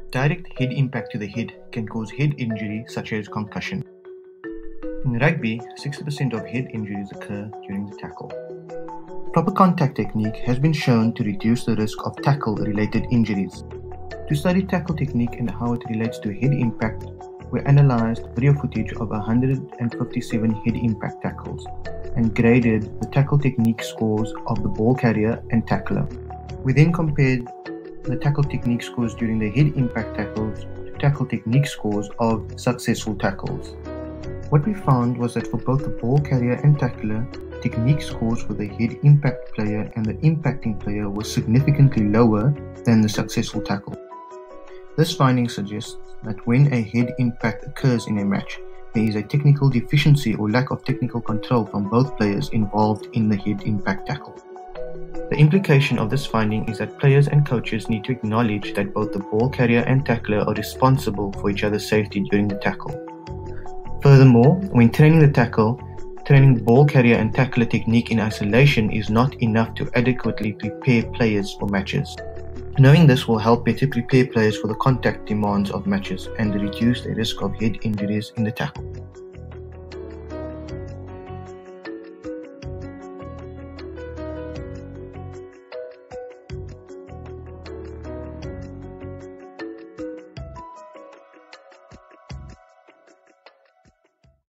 Direct head impact to the head can cause head injury such as concussion. In rugby, 60% of head injuries occur during the tackle. Proper contact technique has been shown to reduce the risk of tackle-related injuries. To study tackle technique and how it relates to head impact, we analyzed video footage of 157 head impact tackles and graded the tackle technique scores of the ball carrier and tackler. We then compared the tackle technique scores during the head impact tackles to tackle technique scores of successful tackles. What we found was that for both the ball carrier and tackler, technique scores for the head impact player and the impacting player were significantly lower than the successful tackle. This finding suggests that when a head impact occurs in a match, there is a technical deficiency or lack of technical control from both players involved in the head impact tackle. The implication of this finding is that players and coaches need to acknowledge that both the ball carrier and tackler are responsible for each other's safety during the tackle. Furthermore, when training the tackle, training the ball carrier and tackler technique in isolation is not enough to adequately prepare players for matches. Knowing this will help better prepare players for the contact demands of matches and reduce the risk of head injuries in the tackle.